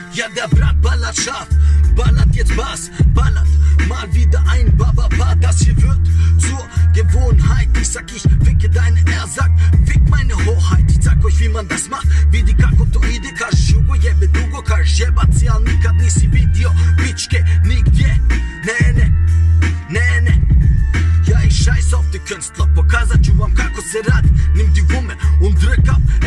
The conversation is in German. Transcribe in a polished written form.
Ja, der Brat ballert scharf, ballert jetzt Bass, ballert mal wieder ein Bababa. Das hier wird zur Gewohnheit. Ich sag, ich ficke deine, er sagt, fick meine Hoheit. Ich sag euch, wie man das macht, wie die Kakotoide. Kashugo, jebe dugo, kajeba, cial, nikad nisi vidio, pičke, nigdje, ne. Ja, ich scheiß auf die Künstler, pokazat ću vam kako se radi. Nimm die Wumme und drück ab,